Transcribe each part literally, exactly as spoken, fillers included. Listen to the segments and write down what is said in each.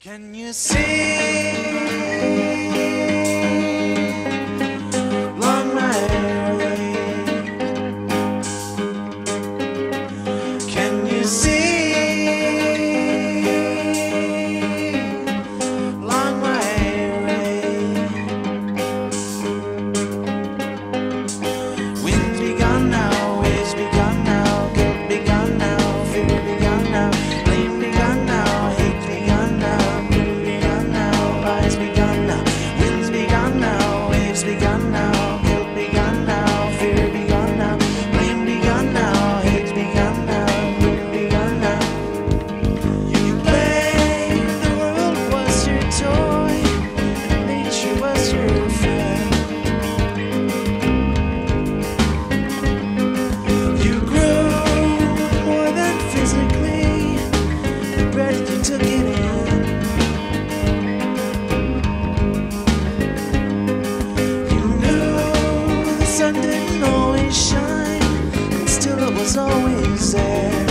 Can you see along my way? Can you see along my way? Wind's begun now, waves begun now, guilt begun now, fear begun now, blame begun now, hate begun now. Begun now, guilt begun now, fear begun now, blame begun now, hate begun now, blame begun now. You played the world was your toy, and nature was your friend. You grew more than physically, the breath you took it in. Sun didn't always shine, and still it was always there.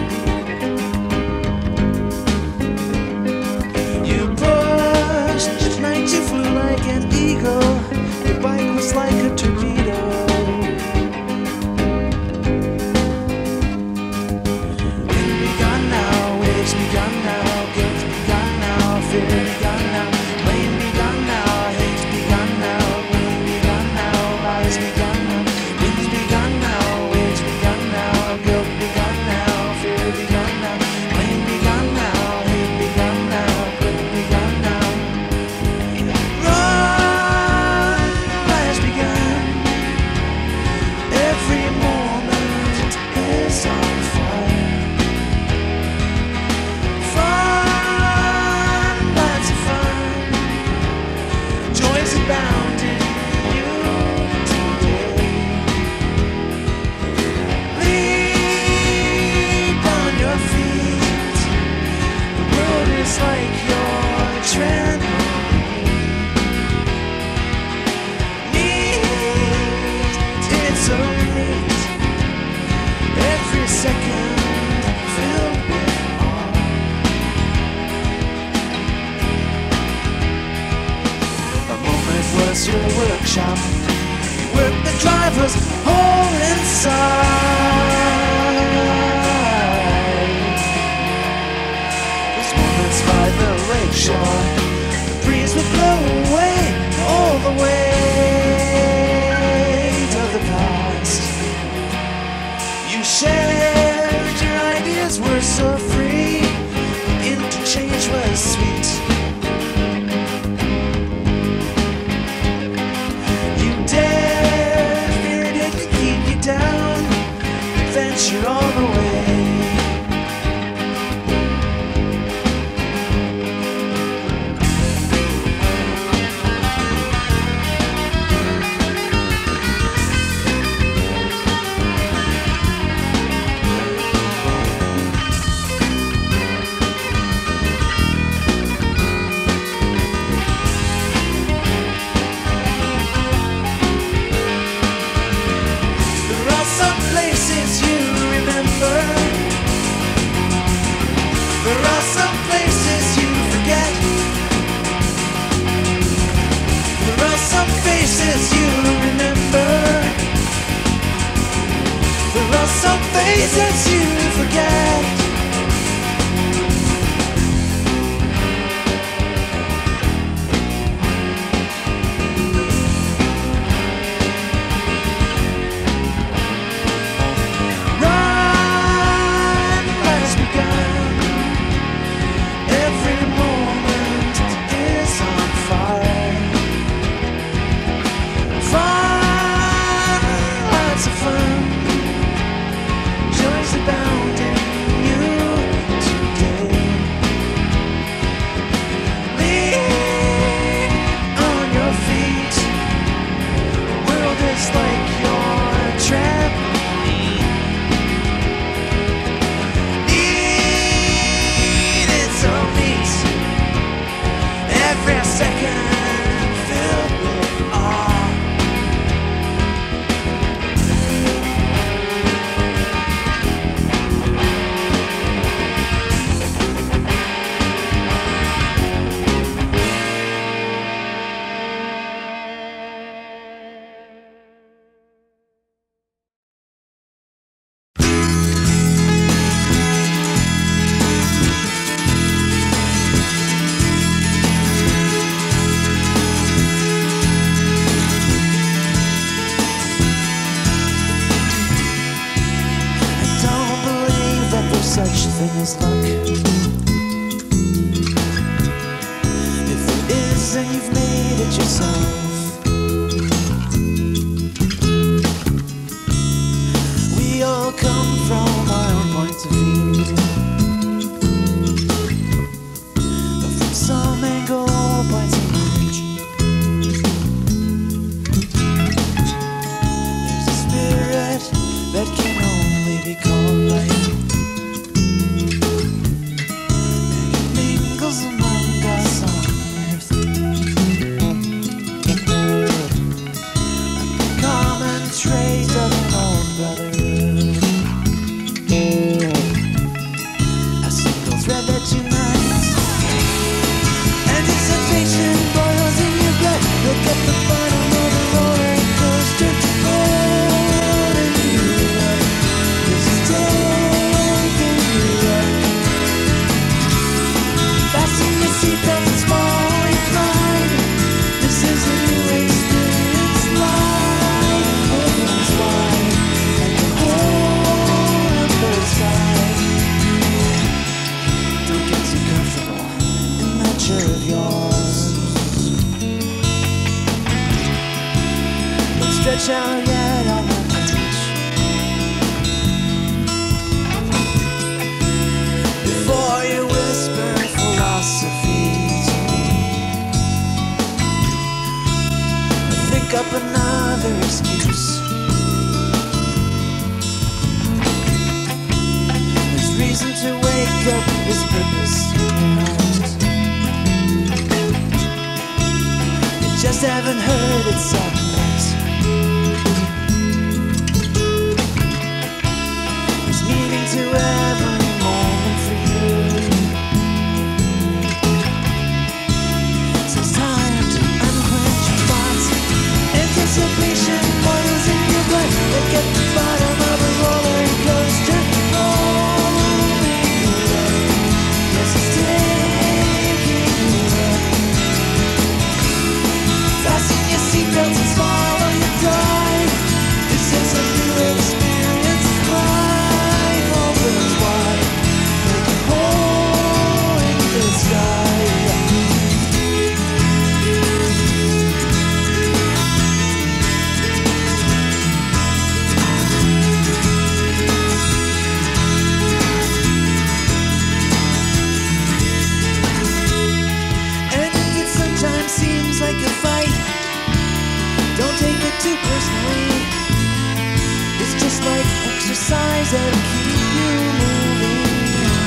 You pushed, at night you flew like an eagle, your bike was like a torpedo. Wind begun now, waves begun now, guilt begun now, fear begun now, blame begun now, hate begun now, blame begun now, lies begun. Your workshop, you work the driver's hole inside. Those moments by the lakeshore, the breeze would blow away all the weight of the past. You shared, your ideas were so free, interchange was sweet. Down, yourself. We all come from our own points of view, but from some angle all points emerge. There's a spirit that can only be called light, and it mingles among us on earth. A common trait of an old brotherhood, a single thread that unites. Anticipation boils in your blood. Look at the bottom of the roller coaster, holding you up. This is taking you up. Fasten your seatbelt and small incline. This is a new experience. Life opens wide and the whole of the sky. Don't get too comfortable in that chair of yours. Don't stretch out yet on that bench. Before you whisper philosophy to me, think up another excuse. There's reason to wake up, there's purpose in your heart. You just haven't heard it said yet. There's meaning to every moment for you. So it's time to unquench your thoughts. Anticipation boils in your blood. Look at the bottom of a roller coaster, holding you up. Yes, it's taking you up. Fasten your seatbelts and swallow your pride. This is a new experience. Life opens wide, like a hole in the sky. And it sometimes seems like a fight. Don't take it too personally. It's just like exercise that'll keep you moving.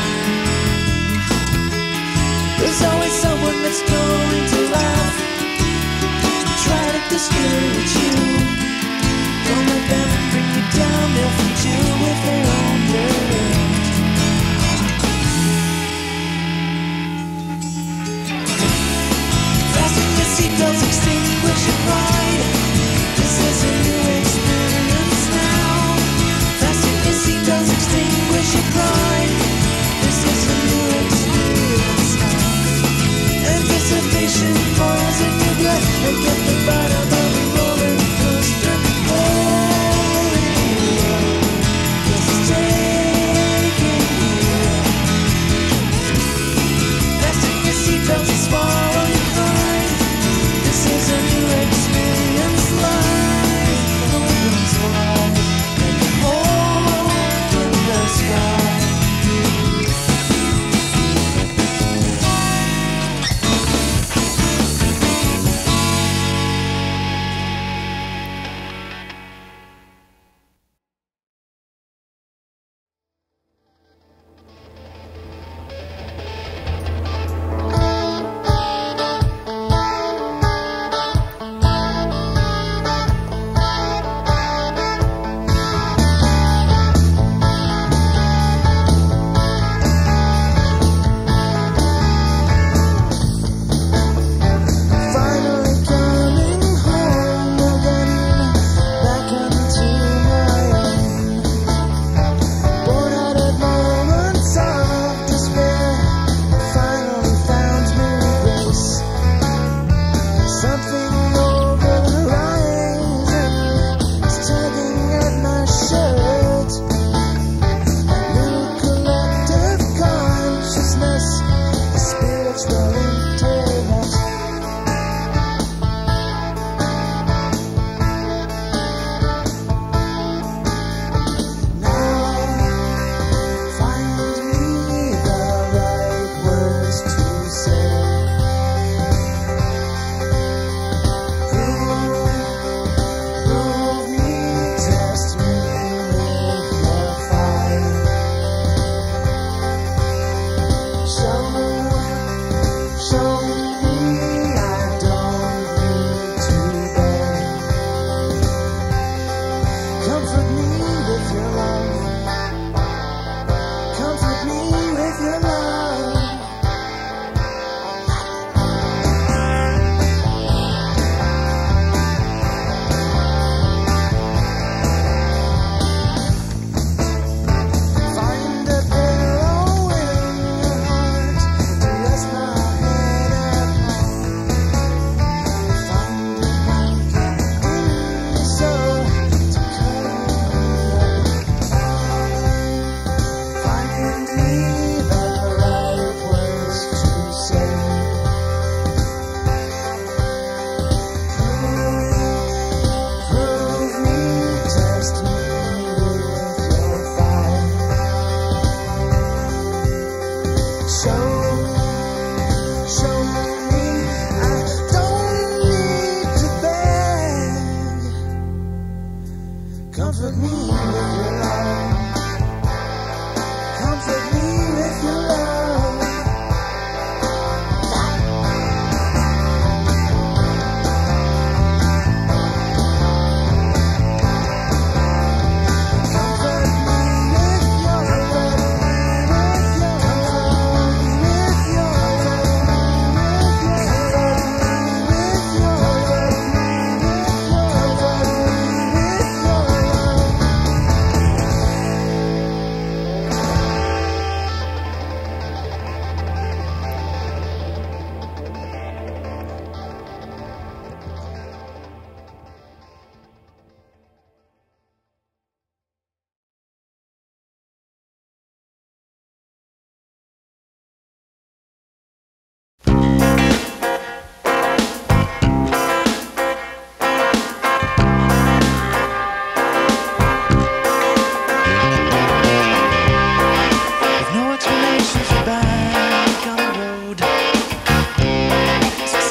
There's always someone that's going to laugh, try to discourage you. Don't let them bring you down. They'll feed you with their own dirt. Fasten your seatbelts, extinguish your pride. This is a new experience now. Fasten your seatbelts, extinguish your pride. This is a new experience now. Anticipation boils in your blood. Look at the bottom of a roller coaster, holding you up. Yes, it's taking you up. Fasten your seatbelts and swallow your pride. This is a new experience. Life opens wide, like a hole in the sky. Finally coming home again, back into my own. Born out of moments of despair, finally found new grace. Something over the horizon is tugging at my shirt. New collective consciousness, a spiritual internet.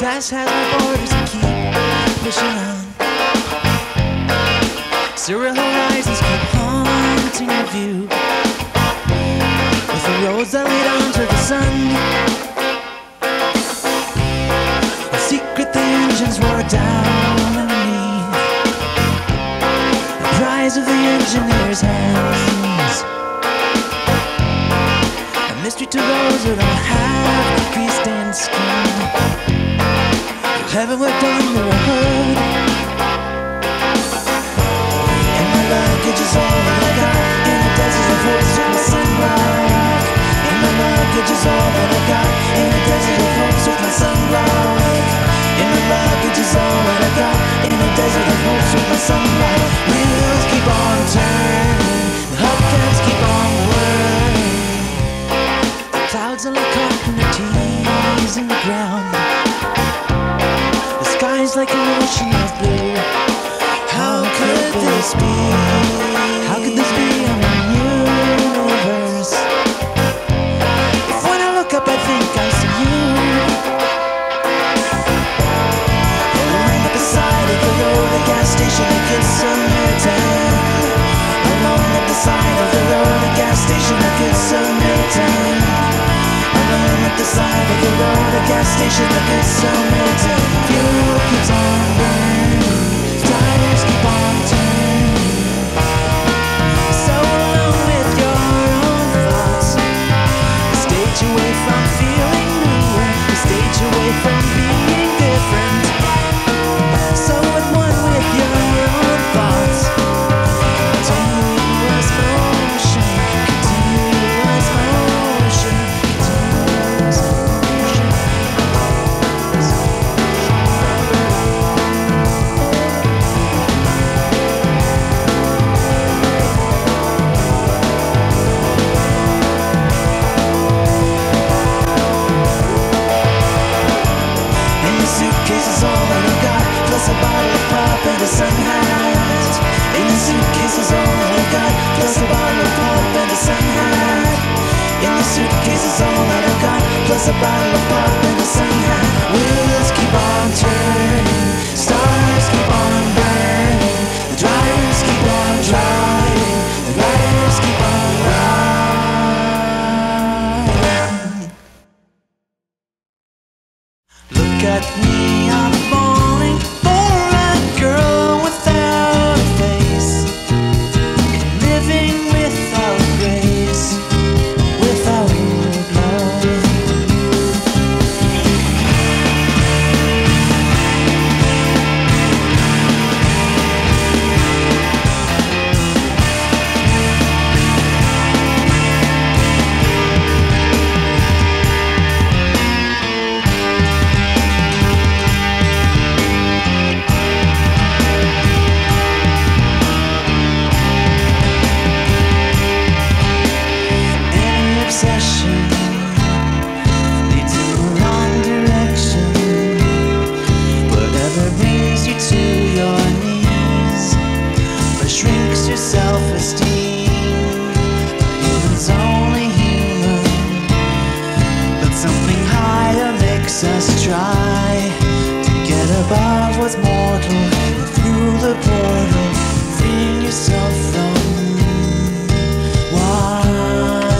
past has no borders and keep pushing on. Surreal horizons keep haunting your view, with the roads that lead on to the sun. In secret the engines roar down underneath, the cries of the engineer's hands. A mystery to those who don't have pea-stained skin, who haven't worked under a hood. Luggage is all that I got in the desert of hopes with my sunblock. And my luggage is all that I got in the desert of hopes with my sunblock. And my luggage is all that I got in the desert of hopes with my sunblock. Wheels keep on turning, the hubcaps keep on whirling. The clouds are like opportunities in the ground. The sky's like an ocean of blue. How could this be? How could this be in a universe? If when I look up I think I see you, alone at the side of the road, a gas station, a good Samaritan. Alone at the side of the road, a gas station, a good Samaritan. Alone at the side of the road, a gas station, a good Samaritan. Fuel keeps on burning, tires keep on turning. So alone with your own thoughts, a stage away from feeling new, a stage away from being different. So at one with your own thoughts, continuous motion, continuous motion, continuous motion. Suitcase is all that I've got, plus a bottle of pop and a sun hat. In the suitcase is all that I've got, plus a bottle of pop and a sun hat. In the suitcase is all that I've got, plus a bottle of pop and a sun hat. Wheels keep on turning, stars keep on burning, the drivers keep on driving, the riders keep on riding. Look at me, I'm falling for a girl without a face, living without grace, without love. Us try to get above what's mortal, and through the portal, freeing yourself from why.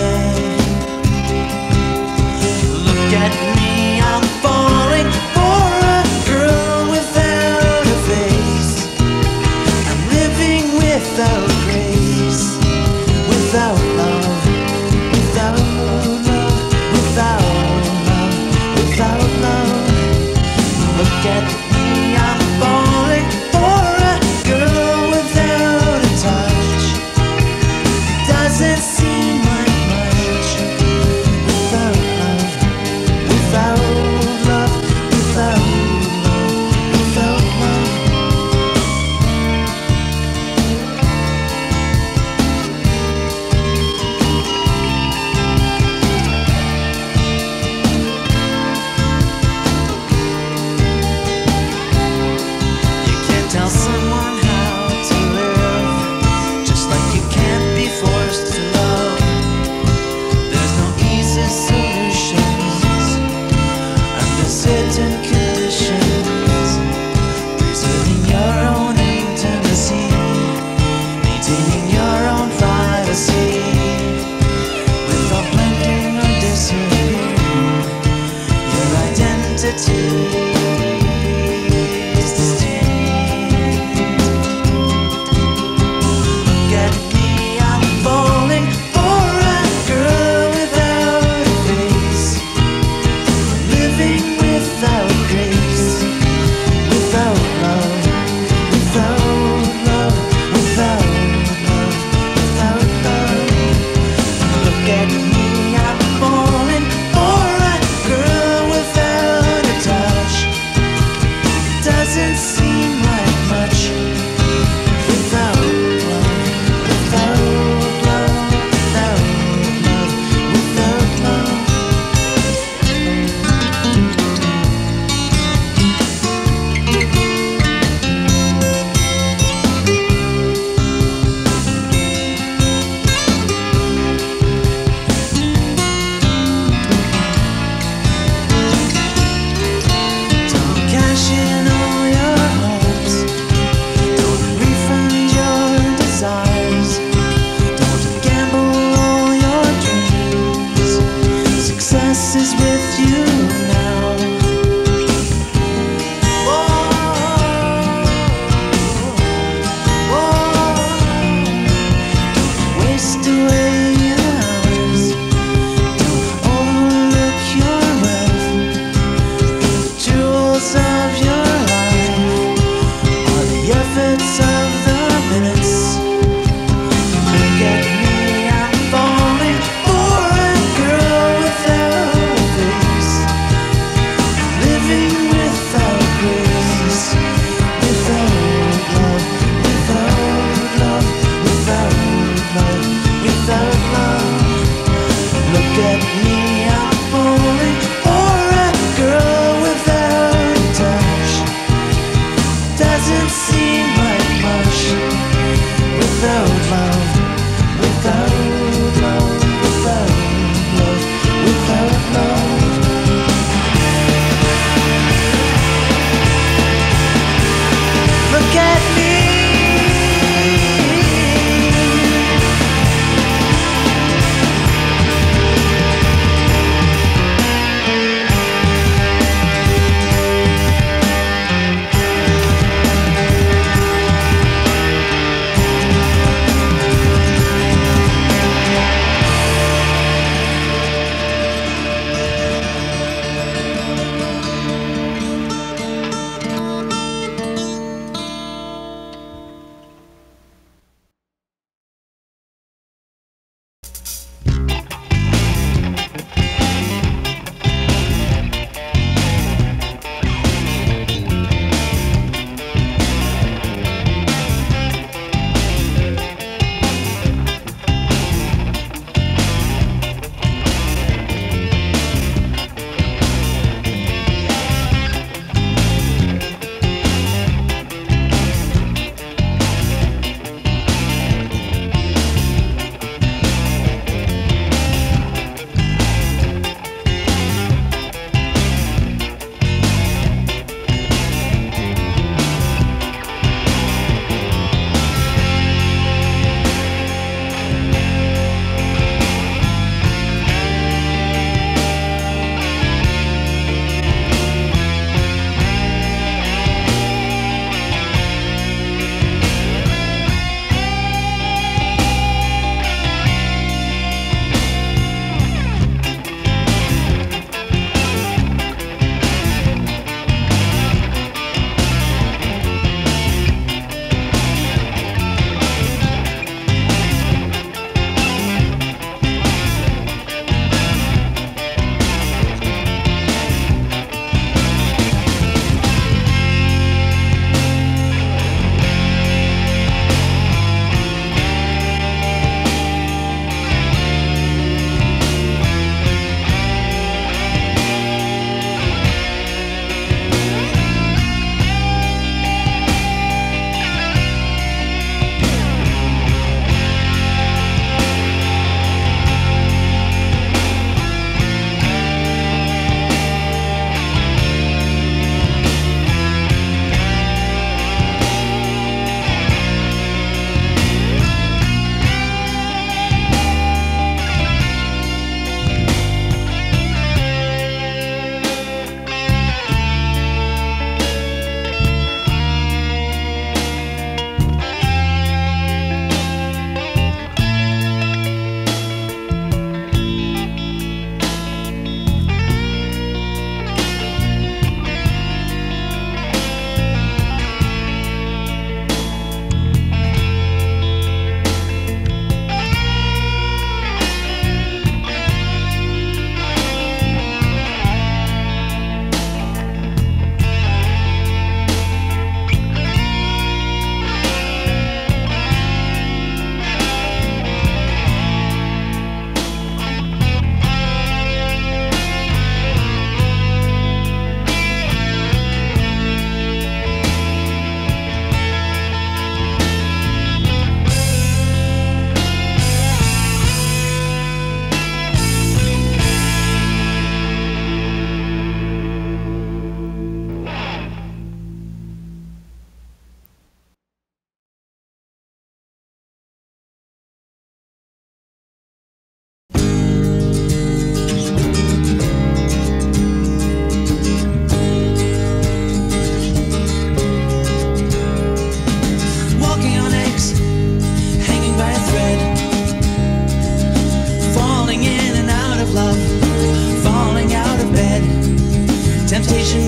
Look at me, I'm falling for a girl without a face. I'm living without grace, without love, without love, without without love. Look at me, I'm falling for a girl without a touch. Doesn't seem like much. Without love, without love, without love, without love. Tell someone how to live, just like you can't be forced to love. There's no easy solutions under certain conditions. me, I'm falling for a girl without a touch.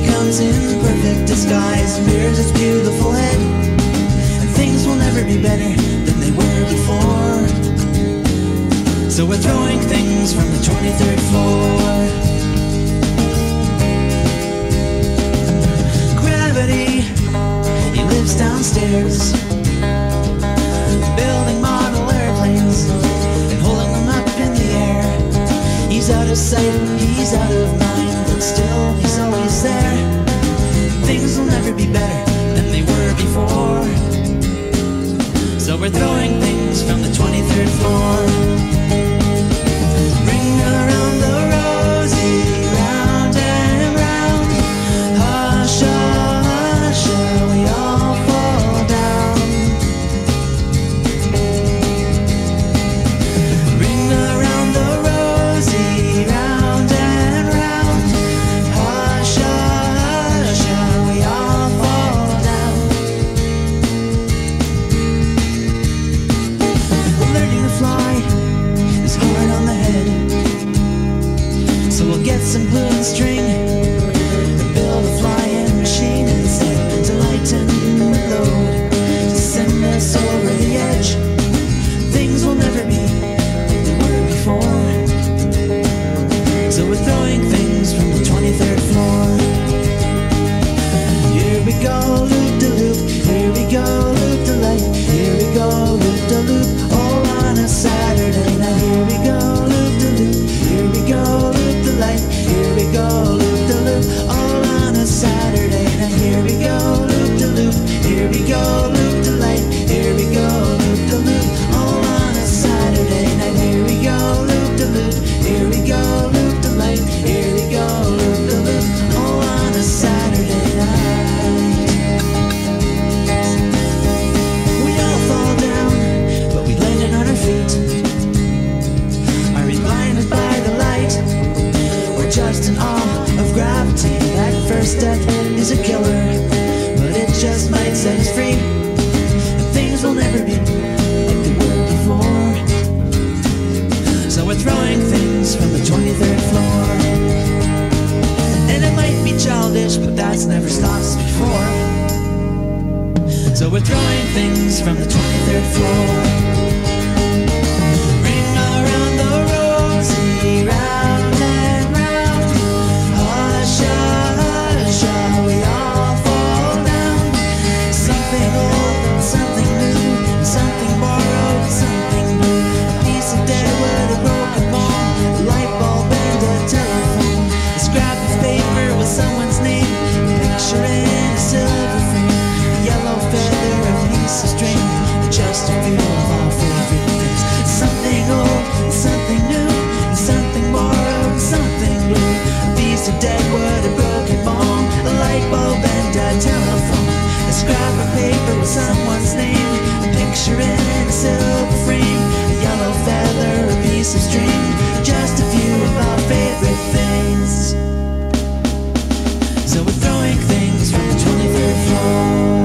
comes in perfect disguise, rears its beautiful head, and things will never be better than they were before. So we're throwing things from the twenty-third floor. Gravity, he lives downstairs, building model airplanes and holding them up in the air. He's out of sight, he's out of mind, but still he's always there. Things will never be better than they were before. So we're throwing things from the twenty-third floor. Ring around the rosy, round and round. Hush, hush, we all fall down. Ring around the rosy, round and round. Hush, hush, we all fall down. Learning to fly is hard on the head, so we'll get some glue and string and build a flying machine instead to lighten the load, to send us over the edge. Things will never be like they were before. So we're throwing things from the twenty-third floor. Here we go, loop-de-loop. Here we go, loop-de-light. Here we go, loop-de-loop. All on a Saturday night. Here we go, loop-de-loop. Here we go, loop-de-light. Here we go, loop-de-loop. All on a Saturday night. Here we go, loop-de-loop. Here we go, loop-de-light. Here we go, loop-de-loop. All on a Saturday night. Here we go, loop-de-loop. Here we go, loop-de-light. Here we go, loop-de-loop. All on a Saturday night. We all fall down, but we landed on our feet. Are we blinded by the light, or just in awe of gravity? That first step is a killer, but it just might set us free. And things will never be like they were before. So we're throwing things from the twenty-third floor. And it might be childish, but that's never stopped us before. So we're throwing things from the twenty-third floor. Ring around the rosy, round and round. Hush, hush, we all fall down. Something old, something new, something borrowed, something blue. A piece of dead wood, a broken bone, a light bulb and a telephone. A scrap of paper with someone's name, a picture in a silver frame, a yellow feather, a piece of string, just a few of our favorite things. Something old, something new, something borrowed, something blue. A piece of dead wood, a broken bone, a light bulb and a telephone. A scrap of paper with someone's name, a picture in a silver frame, a yellow feather, a piece of string, just a few of our favorite things. So we're throwing things from the twenty-third floor.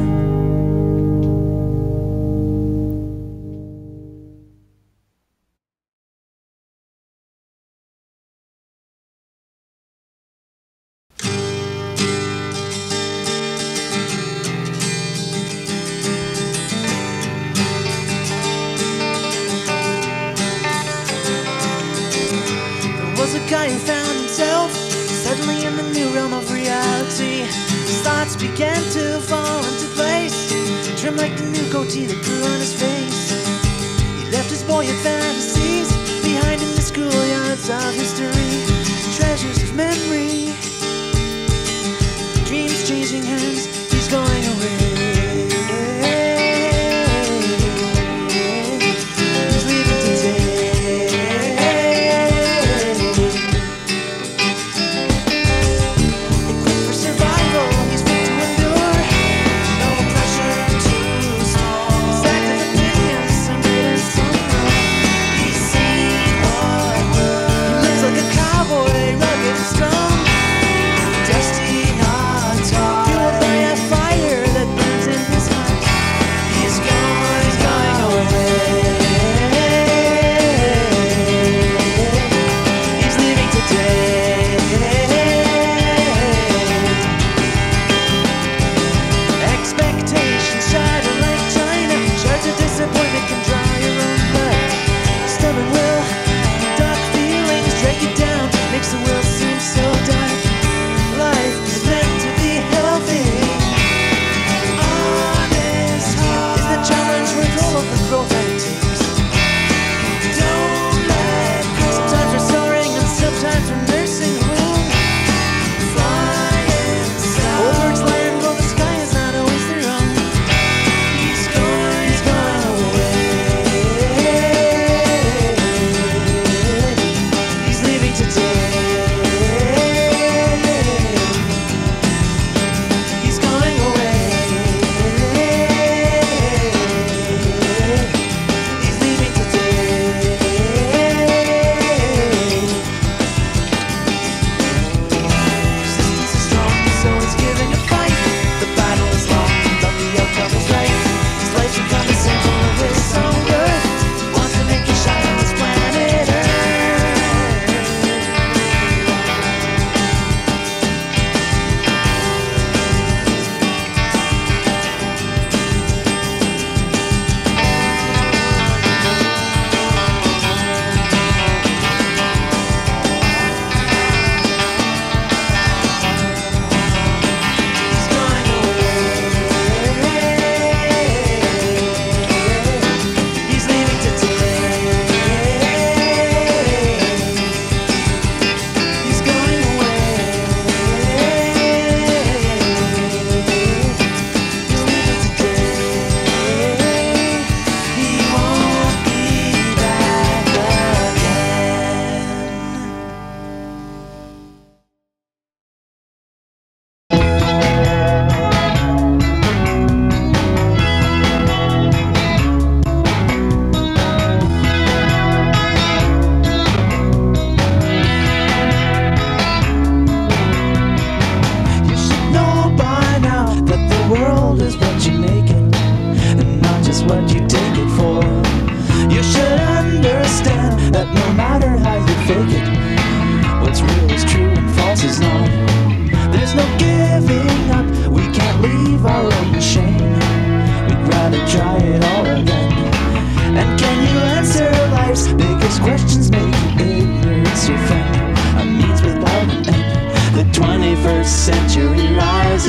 A guy who found himself suddenly in the new realm of reality. His thoughts began to fall into place, trimmed like the new goatee that grew on his face. He left his boyhood fantasies behind in the schoolyards of history, treasures of memory, dreams changing hands. He's going away. He's leaving today. Like a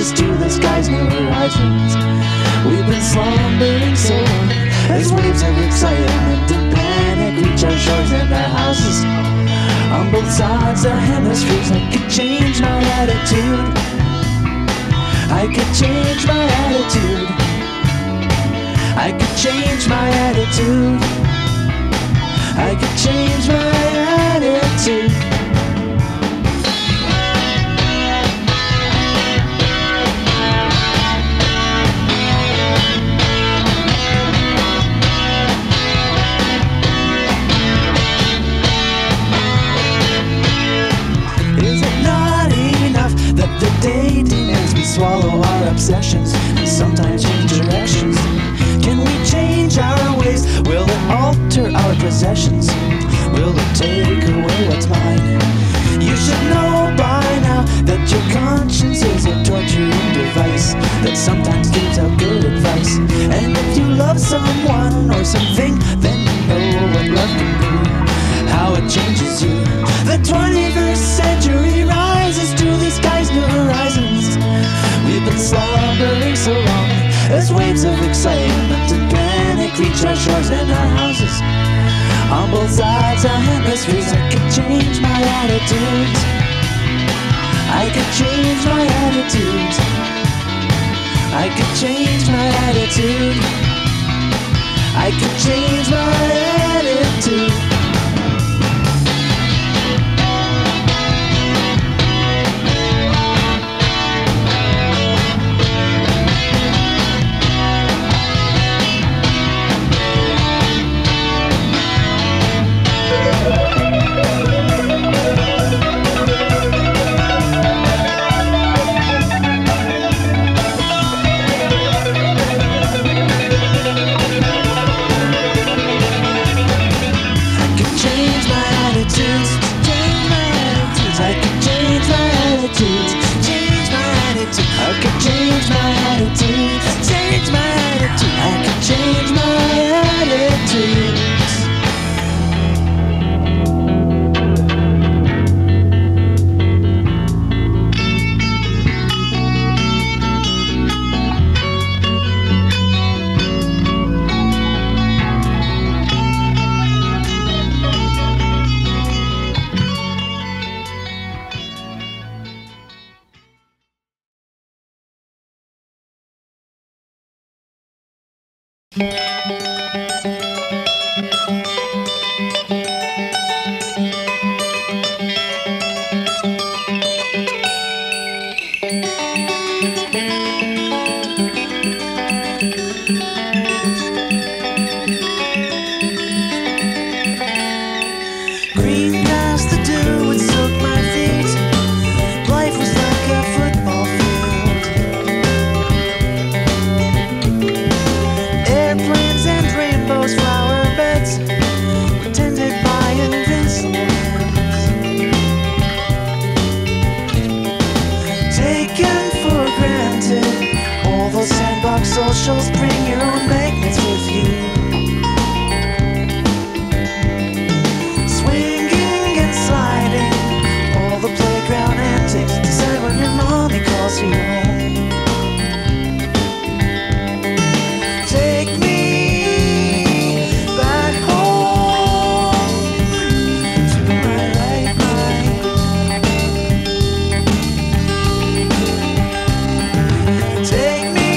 rises to the sky's new horizons. We've been slumbering so long as waves of excitement and panic reach our shores and our houses. On both sides of hemispheres, I could change my attitude. I could change my attitude. I could change my attitude. I could change my attitude. Is it not enough that the dating ends, we swallow our obsessions and sometimes change directions? Can we change our ways? Will it alter our possessions? Will it take away what's mine? You should know by now that your conscience is a torturing device that sometimes gives out good advice. And if you love someone or something, then you know what love can do, how it changes you. The twenty-first century rises to the sky's new horizons. We've been slumbering so long as waves of excitement and panic reach our shores and our houses. On both sides of hemispheres, I could change my attitudes. I could change my attitudes. I could change my attitude. I could change my attitude. Socials, bring your own magnets with you. Swinging and sliding, all the playground antics. Decide when your mommy calls you home. Take me back home to my right mind. Take me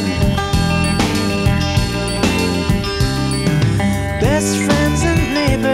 best friends and neighbors.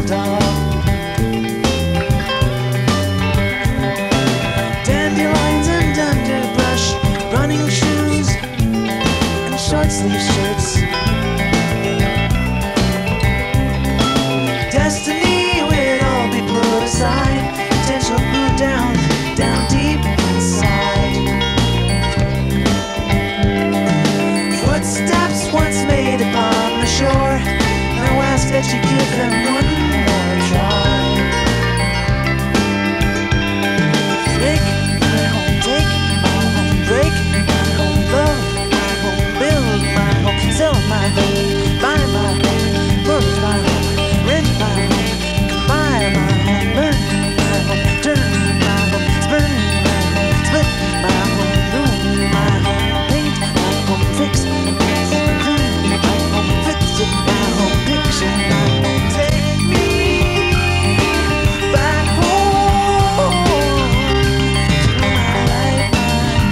doll. Dandelions and underbrush, running shoes, and short sleeve shirts. Destiny will all be put aside, potential moved down, down deep inside. Footsteps once made upon the shore, now ask that you give them one more try. Make my home, take my home, break my home, love my home, build my home, sell my home, buy my home, move my home, rent my home, buy my home, burn my home, turn my home, spurn my home, split my home, ruin my home, paint my home, fix my home, fix it my home, picture my home, take me back home to my right mind.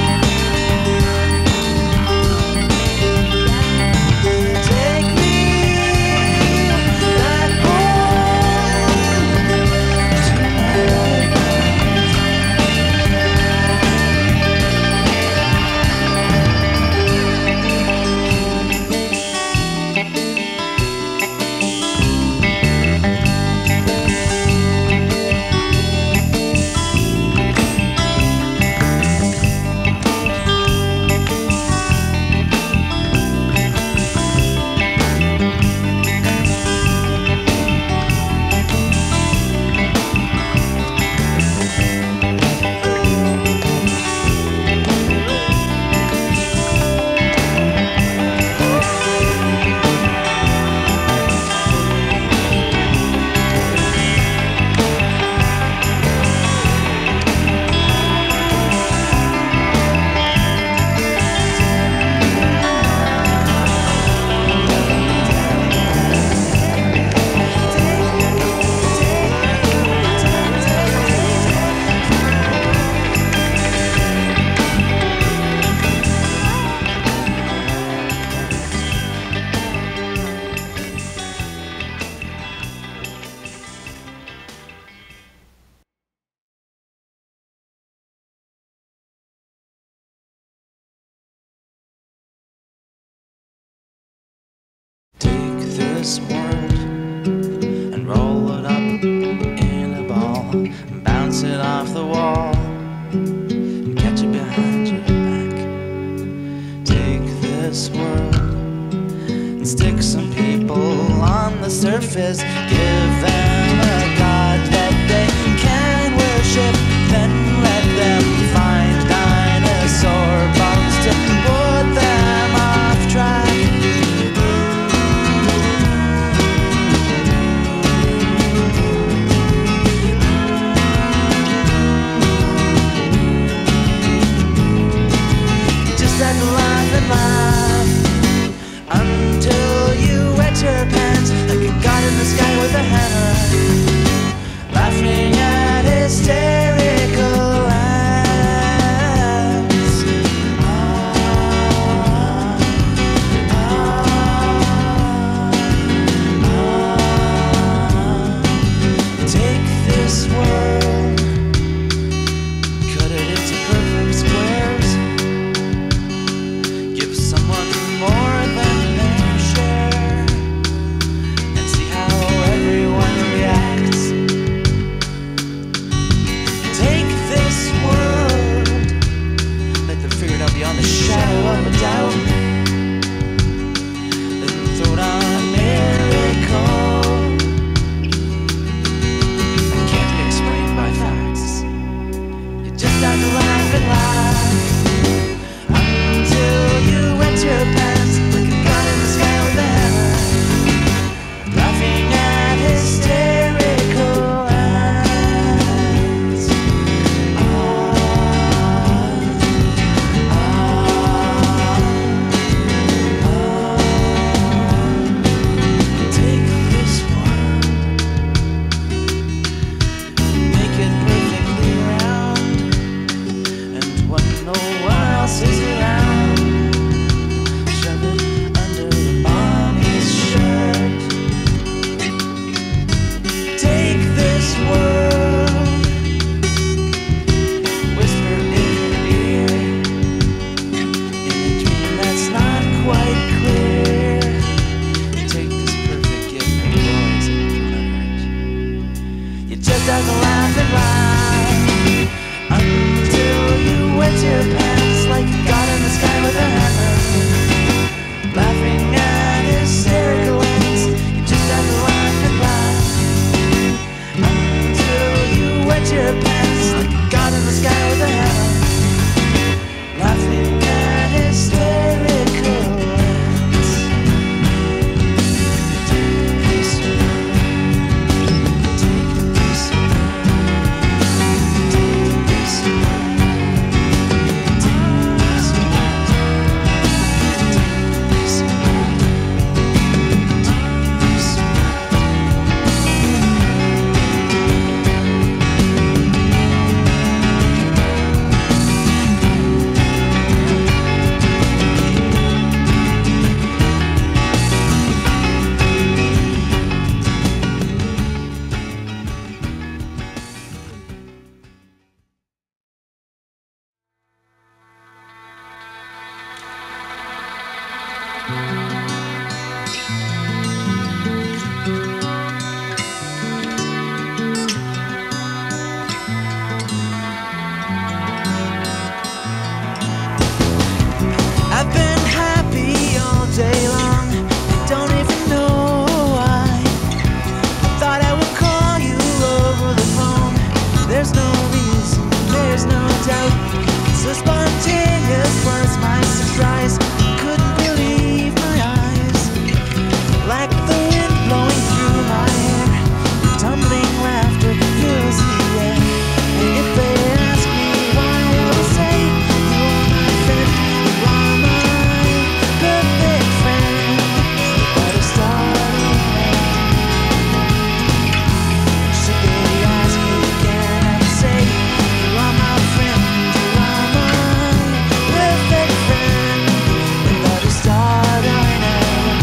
Take me back home to my right Take this world and roll it up in a ball, and bounce it off the wall and catch it behind your back. Take this world and stick some people on the surface, give them a god that they can worship, then let them find dinosaur bones to put them off track. And laugh and laugh until you wet your pants like a god in the sky with a hammer, laughing at hysterical acts. Ah, ah, ah. Take this world, cut it into perfect squares, someone more than their share, and see how everyone reacts. Take this world, let them figure it out beyond the shadow of a doubt, let them throw down a miracle that can't be explained by facts. You just have to laugh and laugh until you wet your pants like a god in the sky with a hammer, laughing at hysterical acts. Ah, ah, ah. Take this world, make it perfectly round, and when no one else is around, shove it under the mommy's shirt. like a god in the sky with a hammer, laughing at hysterical ends. You just have to learn to laugh until you wet your pants like a god in the sky with a hammer, laughing at hysterical ends. Take the piece around. Take the piece around. Take the piece around. I've been happy all day long, I don't even know why. I thought I would call you over the phone. There's no reason, there's no doubt. So spontaneous was my surprise. Couldn't believe my eyes. Like the wind blowing through my hair, tumbling laughter fills the air. And if they ask me why, I will say you are my friend, you are my perfect friend. But I started now. Should they ask me again, I will say you are my friend, you are my perfect friend. But I started now.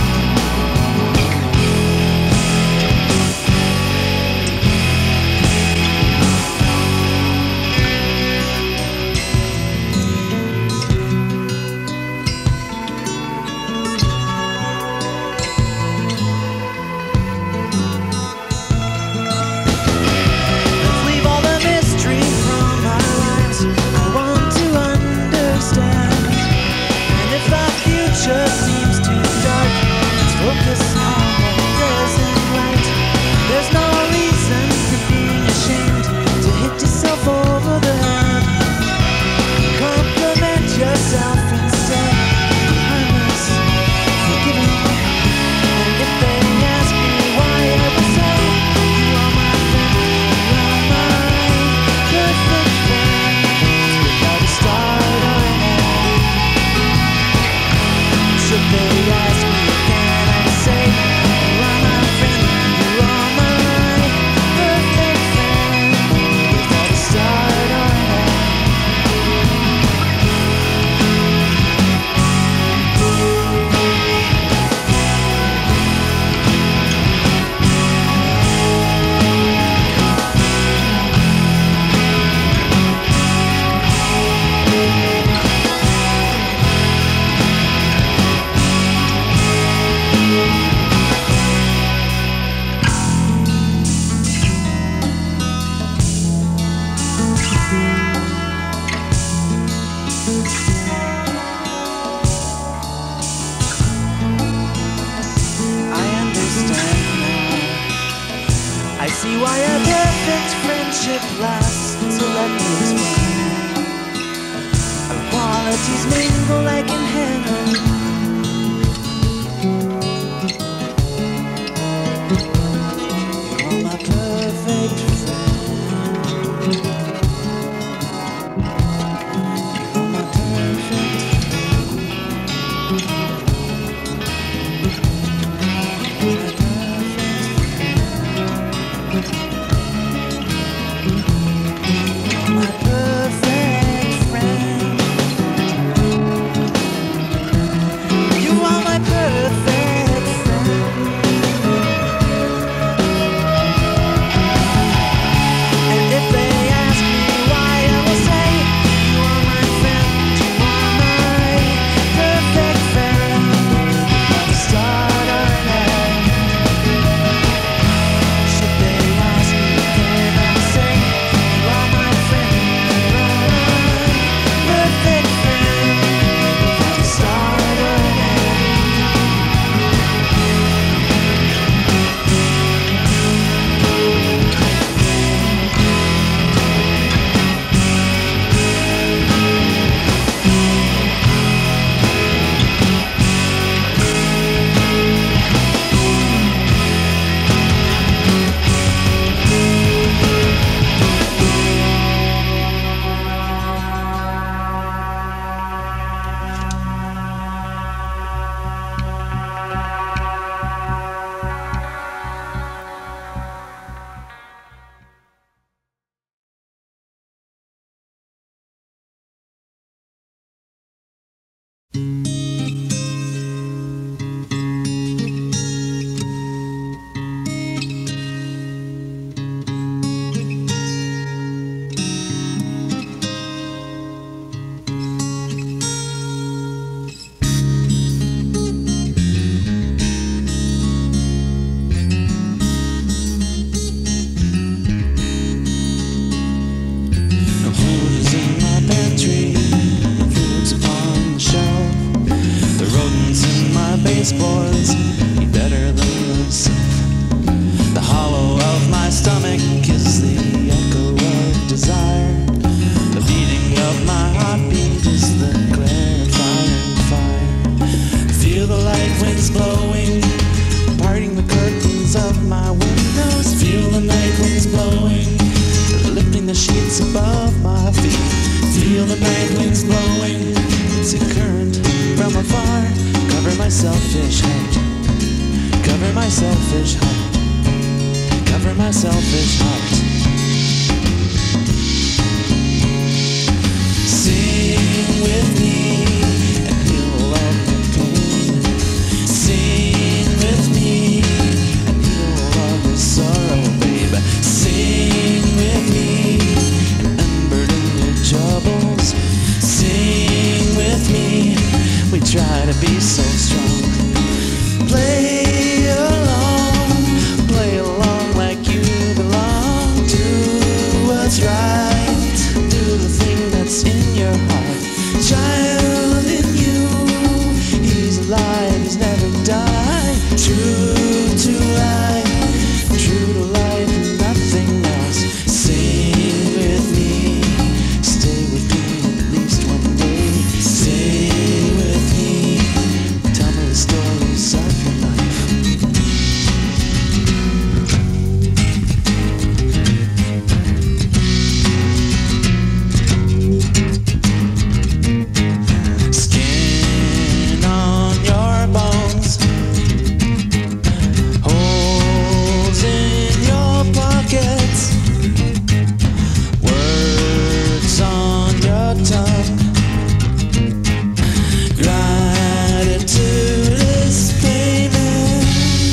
Let's leave all the mystery from our lives. I want to understand. And if the future seems too dark, let's focus on the present light. There's no reason for being ashamed to hit yourself over the head. Compliment yourself instead. Kindness, forgiving. And if they ask me why, I will say you are my friend, you are my perfect friend. Without a start or an end. Should they ask me again, I will say you are my friend, you are my perfect friend. Without a start or an end. I understand now. I see why a perfect friendship lasts. So let me explain. Our qualities mingle like in heaven. You're my perfect friend. You're my perfect my perfect friend. his boards, he better than himself. The hollow of my stomach is the echo of desire. The beating of my heartbeat is the clarifying fire. Feel the light winds blowing, parting the curtains of my windows. Feel the night winds blowing, lifting the sheets above my feet. Feel the night winds blowing, it's a current from afar. Cover my selfish heart, cover my selfish heart, cover my selfish heart. Sing with me and heal all the pain. Sing with me and heal all the sorrow, baby. Sing with me and unburden your troubles. Sing with me, we try to be so strong. Play along, play along like you belong. Do what's right, do the thing that's in your heart. Child in you, he's alive, he's never died. True to life, true to life and nothing else. Sing with me, stay with me at least one day. Stay with me, tell me the stories of your life. Skin on your bones, holes in your pockets, words on your tongue. Gratitude is payment.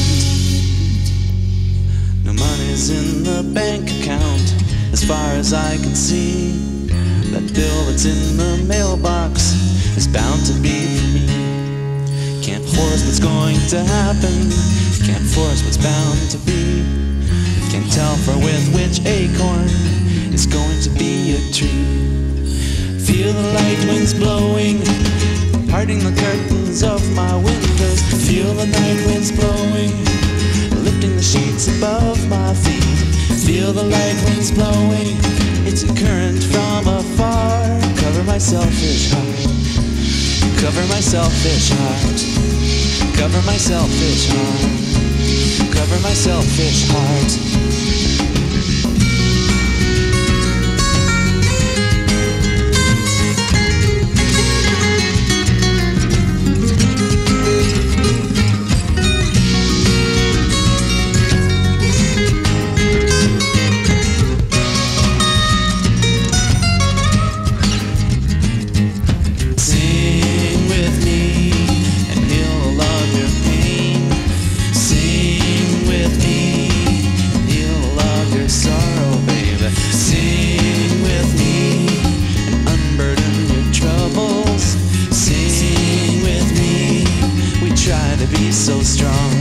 No money's in the bank account as far as I can see. That bill that's in the mailbox is bound to be for me. Can't force what's going to happen, can't force what's bound to be. Can't tell for with which acorn is going to be a tree. Feel the light winds blowing, parting the curtains of my windows. Feel the night winds blowing, lifting the sheets above my feet. Feel the light winds blowing, it's a current from afar. Cover my selfish heart, cover my selfish heart, cover my selfish heart, cover my selfish heart. So strong.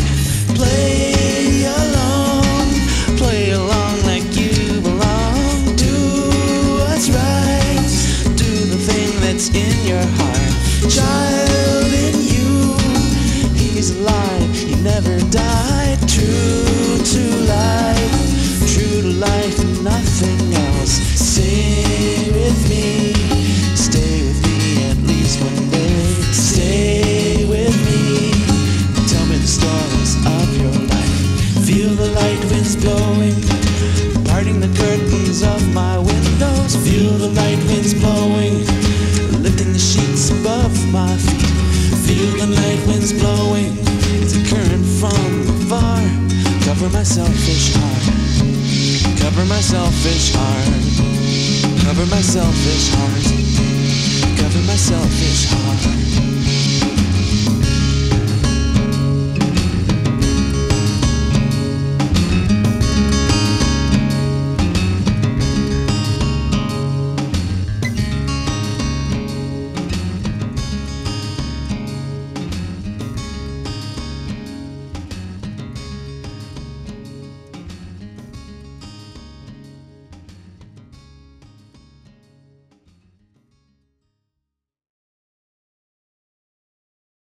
Play along, play along like you belong. Do what's right, do the thing that's in your heart. Child in you, he's alive, he never died. True to life, true to life, nothing else. Stay with me, stay with me at least one day. Stay with me, stories of your life. Feel the light winds blowing, parting the curtains of my windows. Feel the light winds blowing, lifting the sheets above my feet. Feel the night winds blowing, it's a current from afar. Cover my selfish heart, cover my selfish heart, cover my selfish heart, cover my selfish heart.